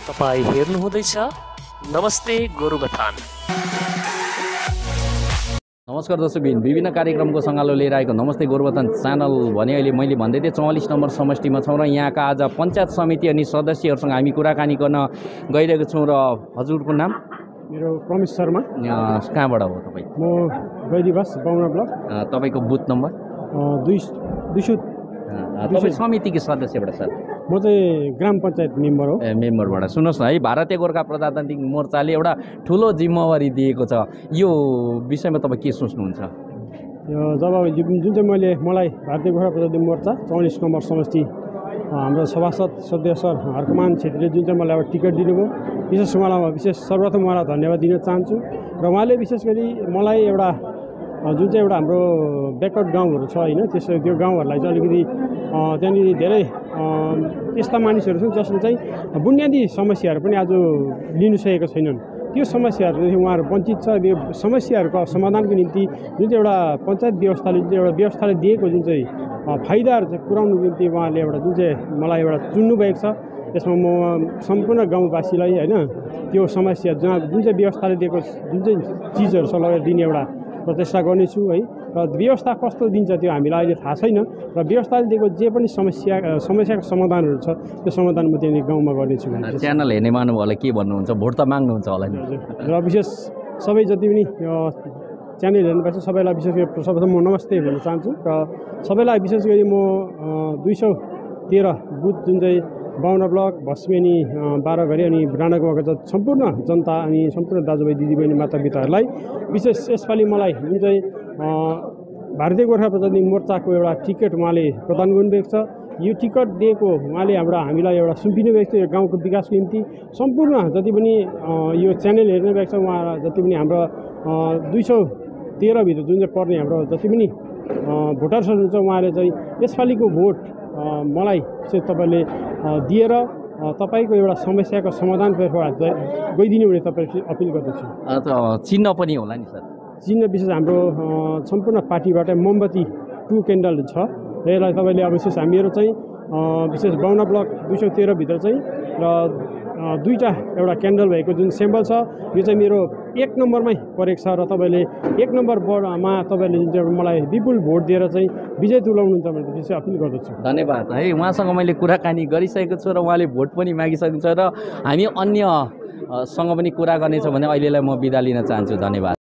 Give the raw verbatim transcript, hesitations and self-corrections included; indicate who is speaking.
Speaker 1: तपाईं हेर्नुहुँदैछ नमस्ते गोरुबथान।
Speaker 2: नमस्कार दर्शकबिन, विभिन्न कार्यक्रमको सङ्गालो लिएर आएको नमस्ते गोरुबथान च्यानल भने अहिले मैले भन्दै थिएँ चौवालिस नम्बर समष्टिमा छौँ र यहाँका आज पञ्चायत समिति अनि सदस्यहरूसँग हामी कुराकानी गर्न गइरहेको छौँ। र हजुरको नाम?
Speaker 3: मेरो प्रमेश शर्मा।
Speaker 2: कहाँबाट हो तपाईँ?
Speaker 3: म गैरीबास बाहुना ब्लक।
Speaker 2: तपाईँको बुथ नम्बर?
Speaker 3: दुई दुई सौ।
Speaker 2: तपाईँ समितिको सदस्यबाट सर?
Speaker 3: म चाहिँ ग्राम पञ्चायत मेम्बर हो।
Speaker 2: ए मेम्बरबाट। सुन्नुहोस् न है, भारतीय गोर्खा प्रजातान्त्रिक मोर्चाले एउटा ठुलो जिम्मेवारी दिएको छ, यो विषयमा तपाईँ के सोच्नुहुन्छ?
Speaker 3: जब जुन चाहिँ मैले मलाई भारतीय गोर्खा प्रजातान्त्रिक मोर्चा चौवालिस नम्बर समष्टि हाम्रो सभासद सदस्य सर हर्कमान छेत्रीले जुन चाहिँ मलाई एउटा टिकट दिनुभयो, विशेष उहाँलाई विशेष सर्वप्रथम उहाँलाई धन्यवाद दिन चाहन्छु। र उहाँले विशेष गरी मलाई एउटा जुन चाहिँ एउटा हाम्रो ब्याकवर्ड गाउँहरू छ होइन, त्यस त्यो गाउँहरूलाई चाहिँ अलिकति त्यहाँनिर धेरै यस्ता मानिसहरू छन् जसले चाहिँ बुनियादी समस्याहरू पनि आज लिनु सकेका छैनन्। त्यो समस्याहरूदेखि उहाँहरू वञ्चित छ। त्यो समस्याहरूको समाधानको निम्ति जुन चाहिँ एउटा पञ्चायत व्यवस्थाले जुन चाहिँ एउटा व्यवस्थाले दिएको जुन चाहिँ फाइदाहरू चाहिँ पुर्याउनुको निम्ति उहाँले एउटा जुन चाहिँ मलाई एउटा चुन्नुभएको छ, त्यसमा म सम्पूर्ण गाउँवासीलाई होइन त्यो समस्या जहाँ जुन चाहिँ व्यवस्थाले दिएको जुन चाहिँ चिजहरू छ लगेर दिने एउटा प्रचेष्टा गर्नेछु है। र व्यवस्था कस्तो दिन्छ त्यो हामीलाई अहिले थाहा छैन, र व्यवस्थाले दिएको जे पनि समस्या समस्याको समाधानहरू छ त्यो समाधान म त्यहाँनिर गाउँमा गर्नेछु।
Speaker 2: च्यानल हेर्ने महानुभावलाई के भन्नुहुन्छ? भोट त माग्नुहुन्छ होला नि?
Speaker 3: र विशेष सबै जति पनि च्यानल हेर्नुपर्छ सबैलाई विशेष गरी सर्वप्रथम म नमस्ते भन्न चाहन्छु। र सबैलाई विशेष गरी म दुई सौ तेह्र बुथ जुन चाहिँ बाहुना ब्लक भस्मेनी बाह्रघरी अनि राणागाउँका सम्पूर्ण जनता अनि सम्पूर्ण दाजुभाइ दिदीबहिनी मातापिताहरूलाई विशेष यसपालि मलाई जुन चाहिँ भारतीय गोर्खा प्रजातान्त्रिक मोर्चाको एउटा टिकट उहाँले प्रदान गर्नुभएको छ। यो टिकट दिएको उहाँले हाम्रो हामीलाई एउटा सुम्पिनु भएको छ यो गाउँको विकासको निम्ति। सम्पूर्ण जति पनि यो च्यानल हेर्नु भएको छ उहाँ जति पनि हाम्रो दुई सौ तेह्रभित्र जुन चाहिँ पर्ने हाम्रो जति पनि भोटर्सहरू हुन्छ उहाँले चाहिँ यसपालिको भोट मलाई चाहिँ तपाईँले दिएर तपाईँको एउटा समस्याको समाधानतर्फ गइदिनु भने तपाईँ अपिल गर्दछु।
Speaker 2: चिन्ह पनि होला नि सर?
Speaker 3: चिन्ह विशेष हाम्रो सम्पूर्ण पार्टीबाट मोमबत्ती टु क्यान्डल छ। यसलाई तपाईँले अब विशेष हामीहरू चाहिँ विशेष बाहुना ब्लक दुई सौ तेह्रभित्र चाहिँ र दुईवटा एउटा क्यान्डल भएको जुन सिम्बल छ यो चाहिँ मेरो एक नम्बरमै परेको छ। र तपाईँले एक नम्बर बोर्डमा तपाईँले जुन चाहिँ मलाई विपुल भोट दिएर चाहिँ विजय तुल्याउनुहुन्छ भने त्यसै अपिल गर्दछु।
Speaker 2: धन्यवाद है। उहाँसँग मैले कुराकानी गरिसकेको छु र उहाँले भोट पनि मागिसकेको छ र हामी अन्यसँग पनि कुरा गर्नेछौँ भने अहिलेलाई म बिदा लिन चाहन्छु। धन्यवाद।